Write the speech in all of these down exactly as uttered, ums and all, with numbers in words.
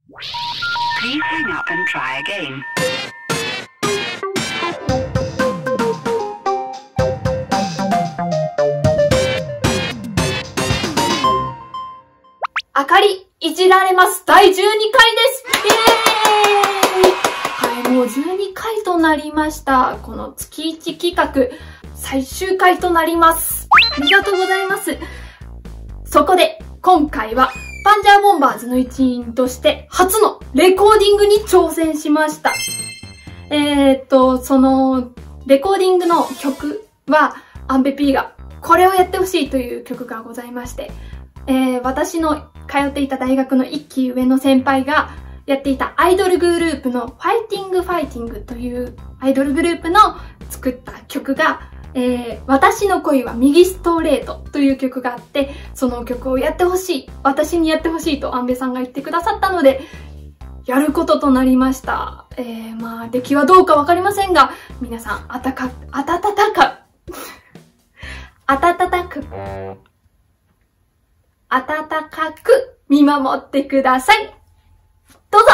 Please hang up and try again. あかり、いじられますだいじゅうにかいです。イエーイ。はい、もうじゅうにかいとなりました。この月いち企画、最終回となります。ありがとうございます。そこで、今回は、パンジャーボンバーズの一員として初のレコーディングに挑戦しました。えーっと、その、レコーディングの曲は、アンベ P がこれをやってほしいという曲がございまして、えー、私の通っていた大学の一期上の先輩がやっていたアイドルグループのファイティングファイティングというアイドルグループの作った曲がえー、私の恋は右ストレートという曲があって、その曲をやってほしい、私にやってほしいとアンベさんが言ってくださったので、やることとなりました。えー、まあ、出来はどうかわかりませんが、皆さん、あたか、あたたたか、あたたたく、あたたかく見守ってください。どうぞ。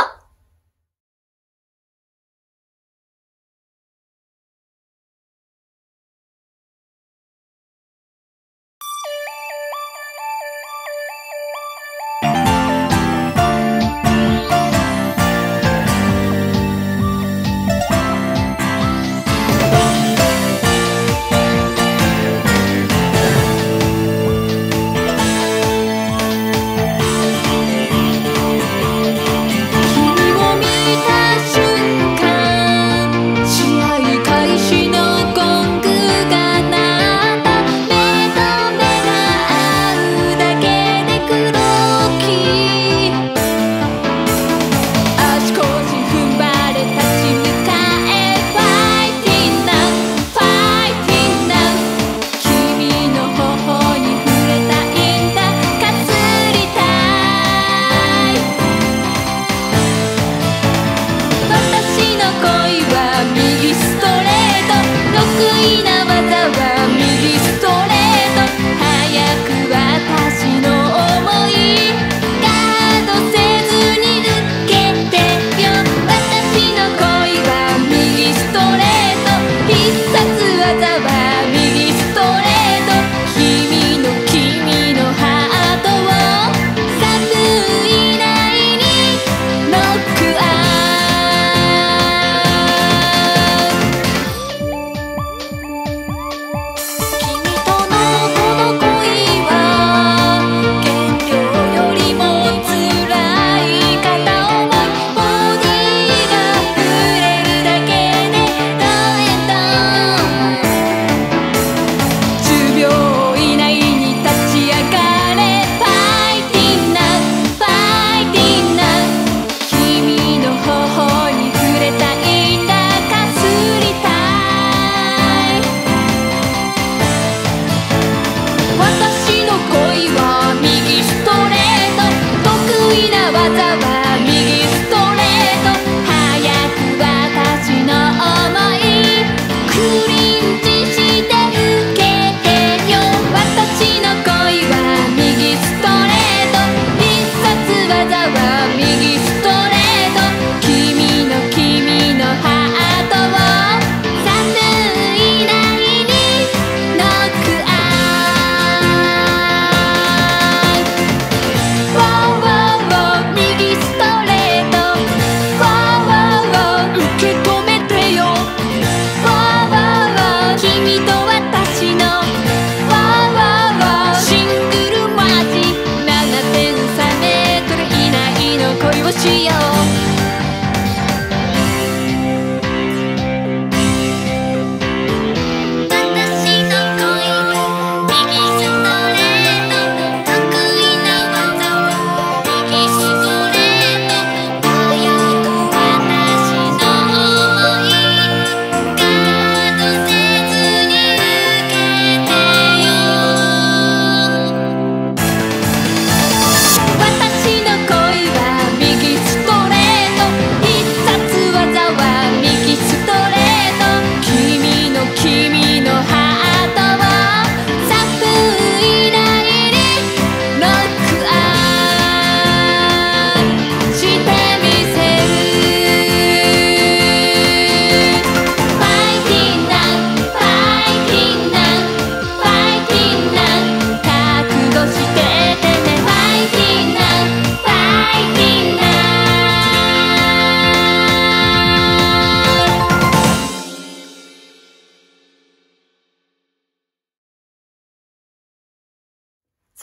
私の恋は右ストレート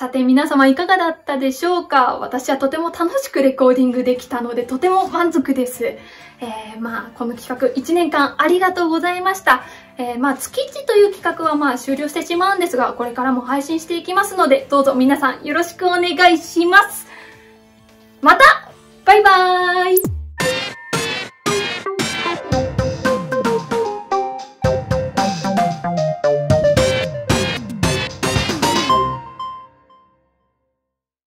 さて皆様いかがだったでしょうか？私はとても楽しくレコーディングできたのでとても満足です。えー、まあこの企画いちねんかんありがとうございました。えー、まあ月いちという企画はまあ終了してしまうんですが、これからも配信していきますので、どうぞ皆さんよろしくお願いします。またバイバーイ。